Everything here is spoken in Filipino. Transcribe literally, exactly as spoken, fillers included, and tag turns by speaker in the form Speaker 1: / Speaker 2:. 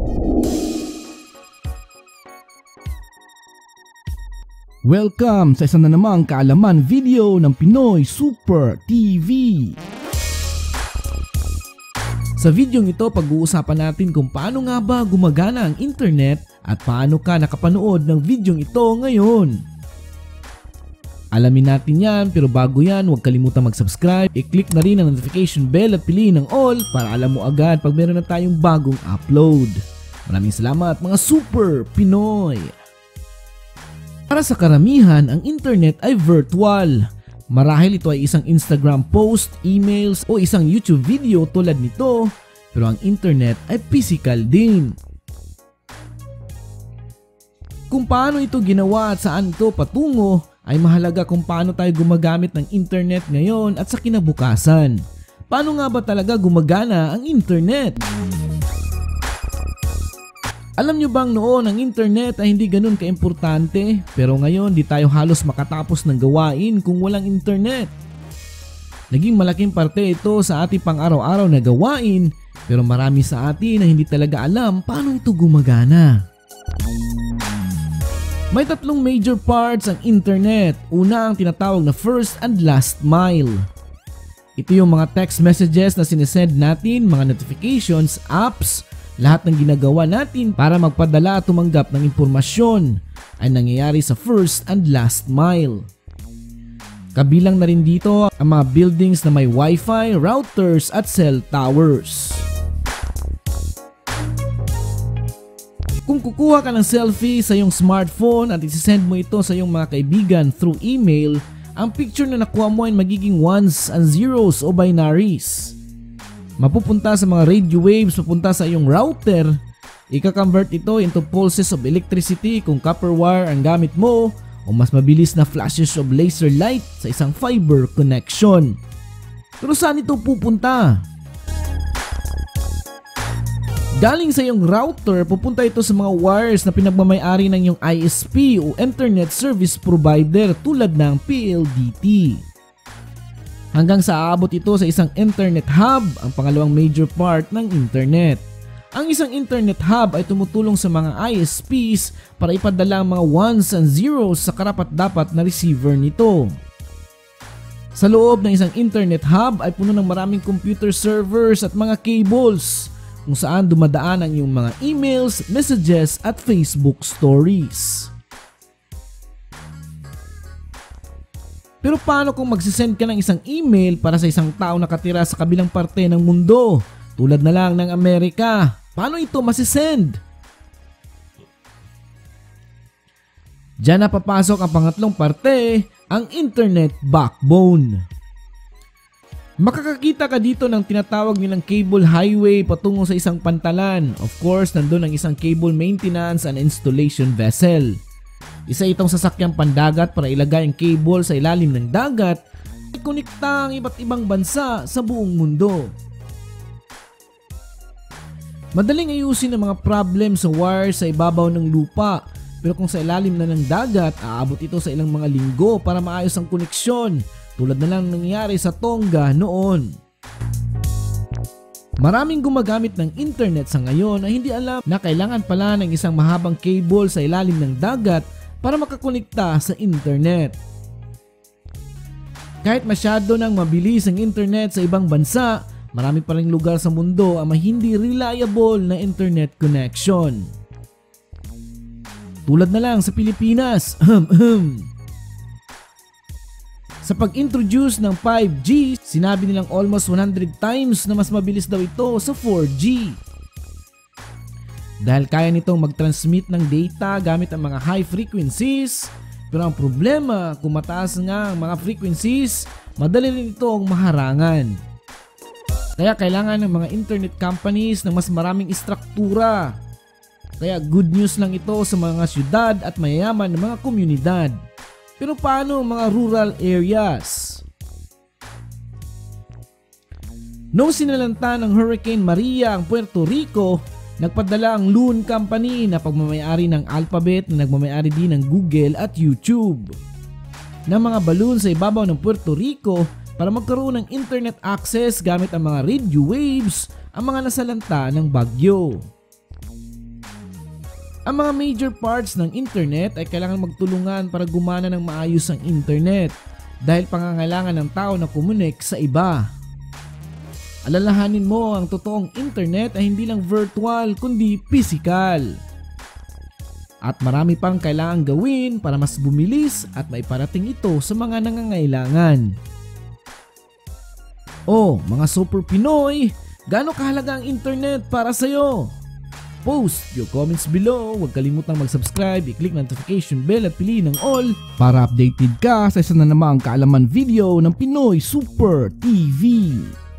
Speaker 1: Welcome sa isa na namang kaalaman video ng Pinoy Super T V. Sa videong ito, pag-uusapan natin kung paano nga ba gumagana ang internet at paano ka nakapanood ng videong ito ngayon. Alamin natin yan, pero bago yan, huwag kalimutan mag-subscribe, i-click na rin ang notification bell at piliin ang all para alam mo agad pag meron na tayong bagong upload. Maraming salamat mga Super Pinoy! Para sa karamihan, ang internet ay virtual. Marahil ito ay isang Instagram post, emails o isang YouTube video tulad nito, pero ang internet ay physical din. Kung paano ito ginawa at saan ito patungo, ay mahalaga kung paano tayo gumagamit ng internet ngayon at sa kinabukasan. Paano nga ba talaga gumagana ang internet? Alam nyo bang noon ang internet ay hindi ganun kaimportante, pero ngayon di tayo halos makatapos ng gawain kung walang internet. Naging malaking parte ito sa ating pang-araw-araw na gawain, pero marami sa atin na hindi talaga alam paano ito gumagana. May tatlong major parts ang internet. Una ang tinatawag na first and last mile. Ito yung mga text messages na sinesend natin, mga notifications, apps, lahat ng ginagawa natin para magpadala at tumanggap ng impormasyon ay nangyayari sa first and last mile. Kabilang na rin dito ang mga buildings na may wifi, routers at cell towers. Kung kukuha ka ng selfie sa iyong smartphone at isisend mo ito sa iyong mga kaibigan through email, ang picture na nakuha mo ay magiging ones and zeros o binaries. Mapupunta sa mga radio waves, mapunta sa iyong router, ika-convert ito into pulses of electricity kung copper wire ang gamit mo o mas mabilis na flashes of laser light sa isang fiber connection. Pero saan ito pupunta? Galing sa iyong router, pupunta ito sa mga wires na pinagmamay-ari ng iyong I S P o Internet Service Provider tulad ng P L D T. Hanggang sa aabot ito sa isang internet hub, ang pangalawang major part ng internet. Ang isang internet hub ay tumutulong sa mga I S Ps para ipadala ang mga ones and zeros sa karapat-dapat na receiver nito. Sa loob ng isang internet hub ay puno ng maraming computer servers at mga cables kung saan dumadaan ang iyong mga emails, messages at Facebook stories. Pero paano kung magsisend ka ng isang email para sa isang tao nakatira sa kabilang parte ng mundo, tulad na lang ng Amerika? Paano ito masisend? Diyan na papasok ang pangatlong parte, ang internet backbone. Makakakita ka dito ng tinatawag nilang cable highway patungo sa isang pantalan. Of course, nandun ang isang cable maintenance and installation vessel. Isa itong sasakyang pandagat para ilagay ang cable sa ilalim ng dagat at konekta ang iba't ibang bansa sa buong mundo. Madaling ayusin ang mga problem sa wire sa ibabaw ng lupa, pero kung sa ilalim na ng dagat, aabot ito sa ilang mga linggo para maayos ang koneksyon, tulad na lang nangyari sa Tonga noon. Maraming gumagamit ng internet sa ngayon ay hindi alam na kailangan pala ng isang mahabang cable sa ilalim ng dagat para makakonekta sa internet. Kahit masyado nang mabilis ang internet sa ibang bansa, marami pa ring lugar sa mundo ang may hindi reliable na internet connection. Tulad na lang sa Pilipinas. Sa pag-introduce ng five G, sinabi nilang almost one hundred times na mas mabilis daw ito sa four G. Dahil kaya nitong mag-transmit ng data gamit ang mga high frequencies, pero ang problema, kung mataas nga ang mga frequencies, madali rin itong maharangan. Kaya kailangan ng mga internet companies ng mas maraming istruktura. Kaya good news lang ito sa mga syudad at mayayaman ng mga komunidad. Pero paano mga rural areas? Noong sinalanta ng Hurricane Maria ang Puerto Rico, nagpadala ang Loon Company na pagmamayari ng Alphabet na nagmamayari din ng Google at YouTube ng mga balloon sa ibabaw ng Puerto Rico para magkaroon ng internet access gamit ang mga radio waves ang mga nasalanta ng bagyo. Ang mga major parts ng internet ay kailangan magtulungan para gumana ng maayos ang internet dahil pangangailangan ng tao na kumunik sa iba. Alalahanin mo, ang totoong internet ay hindi lang virtual kundi physical. At marami pang kailangan gawin para mas bumilis at maiparating ito sa mga nangangailangan. Oh, mga Super Pinoy, gaano kahalaga ang internet para sa'yo? Post your comments below. Huwag kalimutang mag-subscribe, i-click notification bell at piliin ang all para updated ka sa isa na namang kaalaman video ng Pinoy Super T V.